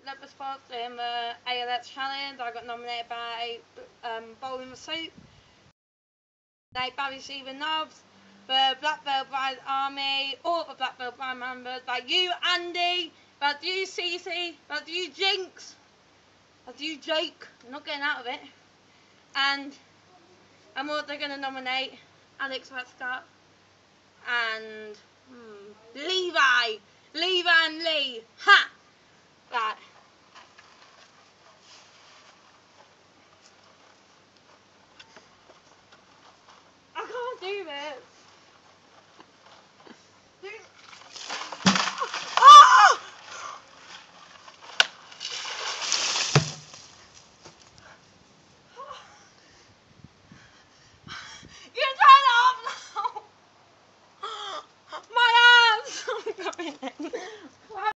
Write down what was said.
leopard spots in the ALX challenge. I got nominated by Bowling the Soup, Barry Stephen Nobbs, the Black Belt Bride Army, all the Black Belt Bride members, like you Andy, like you Cece, like you Jinx, like you Jake, I'm not getting out of it, and I'm also going to nominate Alex Westcott and Levi and Lee, ha!